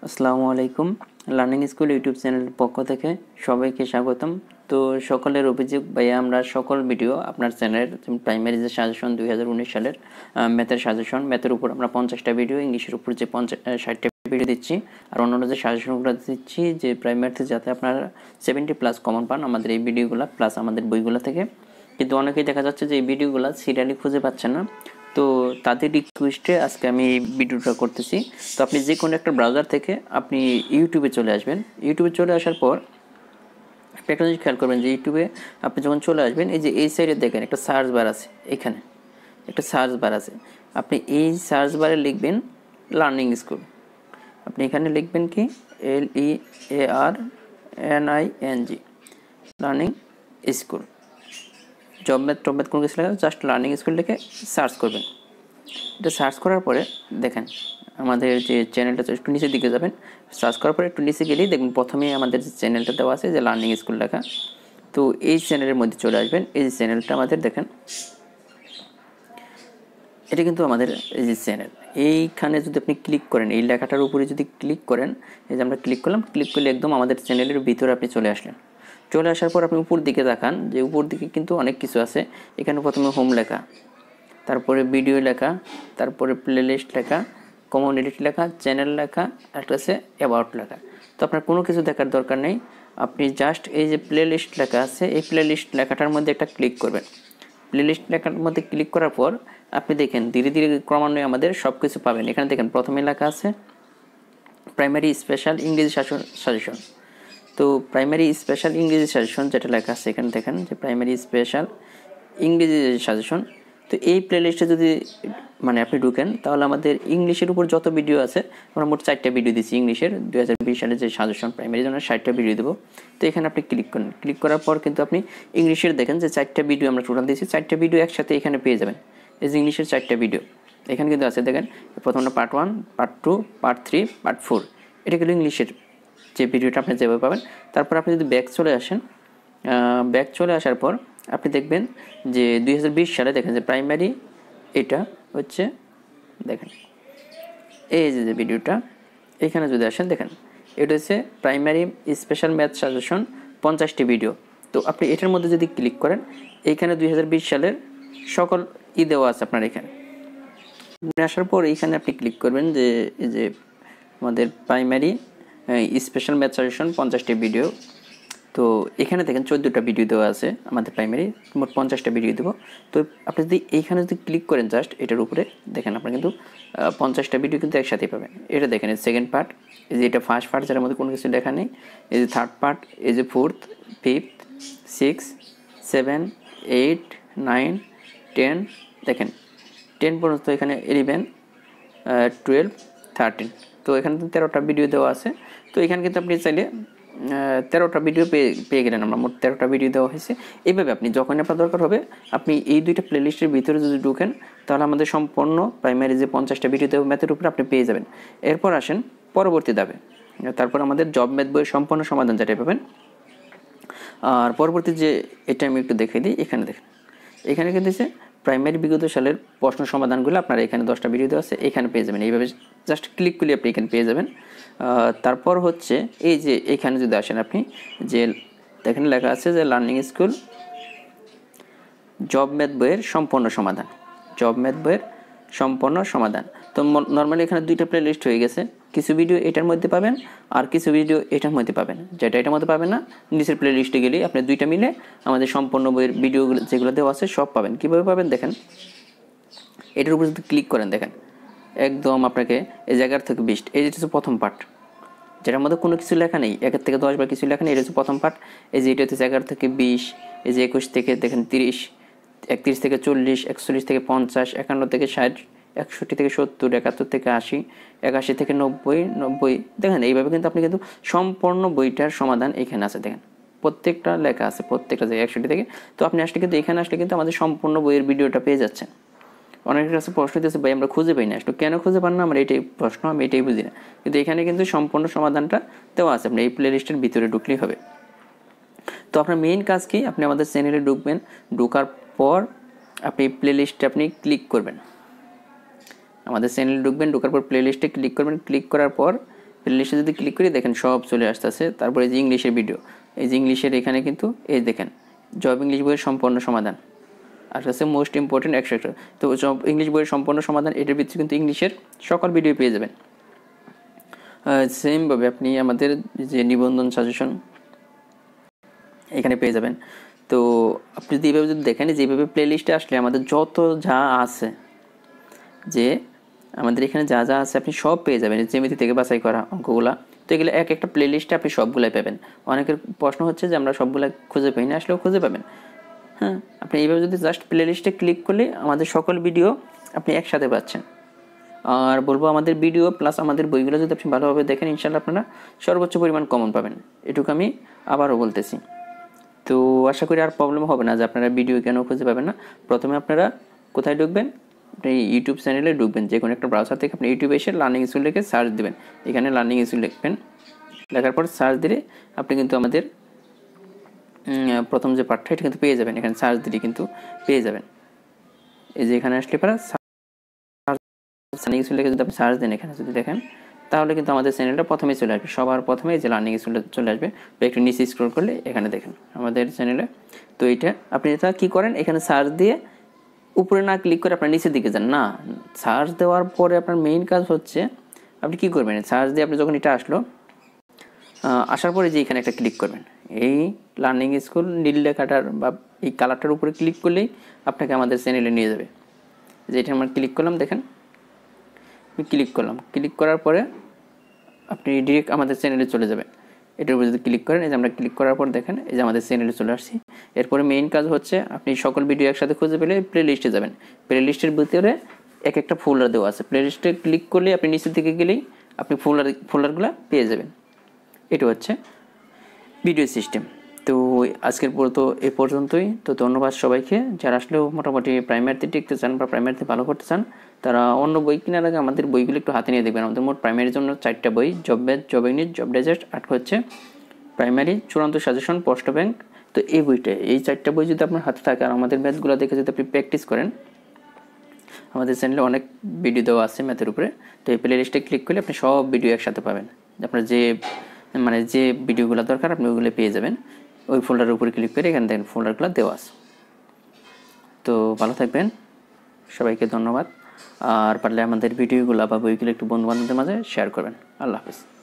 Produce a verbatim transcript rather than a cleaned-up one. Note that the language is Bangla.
আসসালামু আলাইকুম। লার্নিং স্কুল ইউটিউব চ্যানেলের পক্ষ থেকে সবাইকে স্বাগতম। তো সকলের অভিযোগ ভাইয়া আমরা সকল ভিডিও আপনার চ্যানেলের প্রাইমারি যে সাজেশন দুই হাজার উনিশ সালের ম্যাথের সাজেশন, ম্যাথের উপর আমরা পঞ্চাশটা ভিডিও, ইংলিশের উপর যে পঞ্চাশ ষাটটা ভিডিও দিচ্ছি, আর অন্যান্য যে সাজেশনগুলো দিচ্ছি যে প্রাইমারিতে যাতে আপনারা সেভেন্টি প্লাস কমন পান আমাদের এই ভিডিওগুলো প্লাস আমাদের বইগুলো থেকে। কিন্তু অনেকেই দেখা যাচ্ছে যে এই ভিডিওগুলো সিরিয়ালি খুঁজে পাচ্ছেন না, তো তাদের রিকোয়েস্টে আজকে আমি এই ভিডিওটা করতেছি। তো আপনি যে কোনো একটা ব্রাউজার থেকে আপনি ইউটিউবে চলে আসবেন। ইউটিউবে চলে আসার পর আপনি একটা জিনিস খেয়াল করবেন যে ইউটিউবে আপনি যখন চলে আসবেন, এই যে এই সাইডে দেখেন একটা সার্চ বার আছে, এখানে একটা সার্চ বার আছে। আপনি এই সার্চ বারে লিখবেন লার্নিং স্কুল। আপনি এখানে লিখবেন কি L E A R N I N G, learning school. Job math টব ম্যাথ কোনো কিছু লেখা জাস্ট লার্নিং স্কুল লিখে সার্চ করবেন। এটা সার্চ করার পরে দেখেন আমাদের যে চ্যানেলটা একটু নিচের দিকে যাবেন, সার্চ করার পরে একটু নিচে গেলেই দেখবেন প্রথমেই আমাদের যে চ্যানেলটা দেওয়া আছে যে লার্নিং স্কুল লেখা। তো এই চ্যানেলের মধ্যে চলে আসবেন। এই যে চ্যানেলটা আমাদের দেখেন, এটা কিন্তু আমাদের এই যে চ্যানেল। এইখানে যদি আপনি ক্লিক করেন, এই লেখাটার উপরে যদি ক্লিক করেন, এই যে আমরা ক্লিক করলাম, ক্লিক করলে একদম আমাদের চ্যানেলের ভিতরে আপনি চলে আসলেন। চলে আসার পর আপনি উপর দিকে দেখান যে উপর দিকে কিন্তু অনেক কিছু আছে। এখানে প্রথমে হোম লেখা, তারপরে ভিডিও লেখা, তারপরে প্লেলিস্ট লেখা, কমিউনিটি লেখা, চ্যানেল লেখা, একটা আছে অ্যাবাউট লেখা। তো আপনার কোনো কিছু দেখার দরকার নেই, আপনি জাস্ট এই যে প্লেলিস্ট লেখা আছে এই প্লেলিস্ট লেখাটার মধ্যে একটা ক্লিক করবেন। প্লেলিস্ট লেখার মধ্যে ক্লিক করার পর আপনি দেখেন ধীরে ধীরে ক্রমান্বয়ে আমাদের সব কিছু পাবেন। এখানে দেখেন প্রথমে লেখা আছে প্রাইমারি স্পেশাল ইংরেজি সাজেশন। তো প্রাইমারি স্পেশাল ইংরেজি সাজেশন যেটা লেখা আছে এখানে দেখেন যে প্রাইমারি স্পেশাল ইংরেজি সাজেশন। তো এই প্লেলিস্টে যদি মানে আপনি ঢুকেন তাহলে আমাদের ইংলিশের উপর যত ভিডিও আছে, আমরা মোট চারটা ভিডিও দিচ্ছি ইংলিশের দুই হাজার বিশ সালে যে সাজেশন প্রাইমারি জন্য ষাটটা ভিডিও দেবো। তো এখানে আপনি ক্লিক করেন, ক্লিক করার পর কিন্তু আপনি ইংলিশের দেখেন যে চারটা ভিডিও আমরা টোটাল দিয়েছি, চারটা ভিডিও একসাথে এখানে পেয়ে যাবেন। এই যে ইংলিশের চারটা ভিডিও এখানে কিন্তু আছে, দেখেন প্রথমটা part one, part two, part three, part four. এটা কিন্তু ইংলিশের যে ভিডিওটা আপনি যেভাবে পাবেন। তারপর আপনি যদি ব্যাক চলে আসেন, ব্যাক চলে আসার পর আপনি দেখবেন যে দুই হাজার বিশ সালে দেখেন যে প্রাইমারি এটা হচ্ছে দেখেন এই যে ভিডিওটা এখানে যদি আসেন দেখেন এটা হচ্ছে প্রাইমারি স্পেশাল ম্যাথ সাজেশন পঞ্চাশটি ভিডিও। তো আপনি এটার মধ্যে যদি ক্লিক করেন এইখানে দুই হাজার বিশ সালের সকল ই দেওয়া আছে আপনার এখানে। আসার পর এইখানে আপনি ক্লিক করবেন যে এই যে আমাদের প্রাইমারি স্পেশাল ম্যাথ সাজেশন পঞ্চাশটি ভিডিও। তো এখানে দেখেন চোদ্দোটা ভিডিও দেওয়া আছে আমাদের প্রাইমারি, মোট পঞ্চাশটা ভিডিও দেবো। তো আপনি যদি এইখানে যদি ক্লিক করেন জাস্ট এটার উপরে দেখেন আপনার কিন্তু পঞ্চাশটা ভিডিও কিন্তু একসাথেই পাবেন। এটা দেখেন এই সেকেন্ড পার্ট, এই যে এটা ফার্স্ট পার্ট যার মধ্যে কোনো কিছু লেখা নেই, এই যে থার্ড পার্ট, এই যে fourth, fifth, six, seven, eight, nine, ten, দেখেন টেন পর্যন্ত এখানে ইলেভেন, টুয়েলভ, থার্টিন। তো এখানে তেরোটা ভিডিও দেওয়া আছে। তো এখানে কিন্তু আপনি চাইলে তেরোটা ভিডিও পেয়ে পেয়ে গেলেন, আমরা মোট তেরোটা ভিডিও দেওয়া হয়েছে। এইভাবে আপনি যখন আপনার দরকার হবে আপনি এই দুইটা প্লেলিস্টের ভিতরে যদি ঢুকেন তাহলে আমাদের সম্পূর্ণ প্রাইমারি যে পঞ্চাশটা ভিডিও দেওয়া ম্যাথের উপরে আপনি পেয়ে যাবেন। এরপর আসেন পরবর্তী ধাপে, তারপর আমাদের জব ম্যাথ বইয়ের সম্পূর্ণ সমাধান যেটা পাবেন। আর পরবর্তী যে এটা আমি একটু দেখিয়ে দিই, এখানে দেখেন এখানে কিন্তু প্রাইমারি বিগত সালের প্রশ্ন সমাধানগুলো আপনারা এখানে দশটা ভিডিও দেওয়া আছে এখানে পেয়ে যাবেন। এইভাবে জাস্ট ক্লিক করলে আপনি এখানে পেয়ে যাবেন। তারপর হচ্ছে এই যে এখানে যদি আসেন আপনি যে দেখেন লেখা আছে যে লার্নিং স্কুল জব ম্যাথ বইয়ের সম্পূর্ণ সমাধান, জব ম্যাথ বইয়ের সম্পূর্ণ সমাধান। তো নর্মালি এখানে দুইটা প্লে লিস্ট হয়ে গেছে, কিছু ভিডিও এটার মধ্যে পাবেন আর কিছু ভিডিও এটার মধ্যে পাবেন। যেটা এটার মধ্যে পাবেন না নিচের প্লে লিস্টে গেলেই আপনি দুইটা মিলে আমাদের সম্পূর্ণ বইয়ের ভিডিওগুলো যেগুলো দেওয়া আছে সব পাবেন। কীভাবে পাবেন দেখেন, এটার উপর যদি ক্লিক করেন দেখেন একদম আপনাকে এই জায়গার থেকে বিশ, এই যেটা হচ্ছে প্রথম পার্ট যেটার মধ্যে কোনো কিছু লেখা নেই, একের থেকে দশ বা কিছু লেখা নেই, এটা হচ্ছে প্রথম পার্ট। এই যে এটা হচ্ছে এগারো থেকে বিশ, এই যে একুশ থেকে দেখেন তিরিশ, একত্রিশ থেকে চল্লিশ, একচল্লিশ থেকে পঞ্চাশ, একান্ন থেকে ষাট, একষট্টি থেকে সত্তর, একাত্তর থেকে আশি, একাশি থেকে নব্বই, নব্বই, দেখেন এইভাবে কিন্তু আপনি কিন্তু সম্পূর্ণ বইটার সমাধান এখানে আছে। দেখেন প্রত্যেকটা লেখা আছে প্রত্যেকটা জায়গায় একষট্টি থেকে। তো আপনি আসলে কিন্তু এখানে আসলে কিন্তু আমাদের সম্পূর্ণ বইয়ের ভিডিওটা পেয়ে যাচ্ছেন। অনেকের কাছে প্রশ্ন দিয়েছে ভাই আমরা খুঁজে পাই না, আসলে কেন খুঁজে পান না আমার এটাই প্রশ্ন, আমি এটাই বুঝি না। কিন্তু এখানে কিন্তু সম্পূর্ণ সমাধানটা দেওয়া আছে, আপনি এই প্লে লিস্টের ভিতরে ঢুকলেই হবে। তো আপনার মেইন কাজ কি, আপনি আমাদের চ্যানেলে ঢুকবেন, ঢোকার পর আপনি প্লে লিস্টে আপনি ক্লিক করবেন, আমাদের চ্যানেলে ঢুকবেন, ঢোকার পর প্লে লিস্টে ক্লিক করবেন, ক্লিক করার পর প্লে লিস্টে যদি ক্লিক করি দেখেন সব চলে আসতেছে। তারপরে যে ইংলিশের ভিডিও, এই যে ইংলিশের এখানে কিন্তু এই দেখেন জব ইংলিশ বইয়ের সম্পূর্ণ সমাধান, আর কাছে মোস্ট ইম্পর্টেন্ট একশো একটা। তো জব ইংলিশ বইয়ের সম্পূর্ণ সমাধান, এটার ভিতরে কিন্তু ইংলিশের সকল ভিডিও পেয়ে যাবেন। সেমভাবে আপনি আমাদের যে নিবন্ধন সাজেশন এখানে পেয়ে যাবেন। তো আপনি যদি এইভাবে যদি দেখেন, যেভাবে প্লে লিস্টে আসলে আমাদের যত যা আছে, যে আমাদের এখানে যা যা আছে আপনি সব পেয়ে যাবেন, জ্যামিতি থেকে বাছাই করা অঙ্কগুলা। তো এগুলো এক একটা প্লে লিস্টে আপনি সবগুলাই পাবেন। অনেকের প্রশ্ন হচ্ছে যে আমরা সবগুলা খুঁজে পাই না, আসলেও খুঁজে পাবেন। হ্যাঁ, আপনি এইভাবে যদি জাস্ট প্লে লিস্টে ক্লিক করলে আমাদের সকল ভিডিও আপনি একসাথে পাচ্ছেন। আর বলবো আমাদের ভিডিও প্লাস আমাদের বইগুলো যদি আপনি ভালোভাবে দেখেন, ইনশাল্লাহ আপনারা সর্বোচ্চ পরিমাণ কমন পাবেন, এটুকু আমি আবারও বলতেছি। তো আশা করি আর প্রবলেম হবে না যে আপনারা ভিডিও কেন খুঁজে পাবেন না। প্রথমে আপনারা কোথায় ঢুকবেন, আপনি ইউটিউব চ্যানেলে ঢুকবেন, যে কোনো একটা ব্রাউজার থেকে আপনি ইউটিউবে এসে লার্নিং স্কুল লিখে সার্চ দেবেন। এখানে লার্নিং স্কুল লিখবেন, লেখার পর সার্চ দিলে আপনি কিন্তু আমাদের প্রথম যে পার্টটা এটা কিন্তু পেয়ে যাবেন। এখানে সার্চ দিলে কিন্তু পেয়ে যাবেন। এই যে এখানে আসলে পরে লার্নিং স্কুল লিখে যদি আপনি সার্চ দেন, এখানে যদি দেখেন তাহলে কিন্তু আমাদের চ্যানেলটা প্রথমেই চলে আসবে। সবার প্রথমে যে লার্নিং স্কুলটা চলে আসবে, একটু নিচে স্ক্রল করলে এখানে দেখেন আমাদের চ্যানেলে। তো এইটা আপনি এটা কী করেন, এখানে সার্চ দিয়ে উপরে না ক্লিক করে আপনার নিচের দিকে যান না। সার্চ দেওয়ার পরে আপনার মেইন কাজ হচ্ছে আপনি কী করবেন, সার্চ দিয়ে আপনি যখন এটা আসলো, আসার পরে যে এখানে একটা ক্লিক করবেন, এই লার্নিং স্কুল নীল লেখাটার বা এই কালারটার উপরে ক্লিক করলেই আপনাকে আমাদের চ্যানেলে নিয়ে যাবে। যে এটা আমরা ক্লিক করলাম, দেখেন আমি ক্লিক করলাম, ক্লিক করার পরে আপনি ডিরেক্ট আমাদের চ্যানেলে চলে যাবেন। এটার উপরে যদি ক্লিক করেন, এই যে আমরা ক্লিক করার পর দেখেন এই যে আমাদের চ্যানেলে চলে আসছি। এরপরে মেইন কাজ হচ্ছে আপনি সকল ভিডিও একসাথে খুঁজে পেলে প্লে লিস্টে যাবেন। প্লে লিস্টের ভিতরে এক একটা ফোল্ডার দেওয়া আছে, প্লে লিস্টে ক্লিক করলে আপনি নিচের দিকে গেলেই আপনি ফোল্ডার ফোল্ডারগুলো পেয়ে যাবেন। এটা হচ্ছে ভিডিও সিস্টেম। তো আজকের পর তো এ পর্যন্তই। তো ধন্যবাদ সবাইকে। যারা আসলেও মোটামুটি প্রাইমারিতে টিকতে চান বা প্রাইমারিতে ভালো করতে চান, তারা অন্য বই কেনার আগে আমাদের বইগুলো একটু হাতে নিয়ে দেখবেন। আমাদের মোট প্রাইমারির জন্য চারটা বই, job batch, job unit, job digest, আর হচ্ছে প্রাইমারি চূড়ান্ত সাজেশন, পোস্ট ব্যাংক। তো এই বইটা, এই চারটা বই যদি আপনার হাতে থাকে আর আমাদের ম্যাথগুলো দেখে যদি আপনি প্র্যাকটিস করেন, আমাদের চ্যানেলে অনেক ভিডিও দেওয়া আছে ম্যাথের উপরে। তো এই প্লে লিস্টে ক্লিক করলে আপনি সব ভিডিও একসাথে পাবেন। আপনার যে মানে যে ভিডিওগুলো দরকার আপনি ওইগুলো পেয়ে যাবেন। ওই ফোল্ডারের উপরে ক্লিক করে এখানে দেখেন ফোল্ডারগুলো দেওয়া আছে। তো ভালো থাকবেন, সবাইকে ধন্যবাদ। আর পারলে আমাদের ভিডিওগুলো বা বইগুলো একটু বন্ধু বান্ধবদের মাঝে শেয়ার করবেন। আল্লাহ হাফিজ।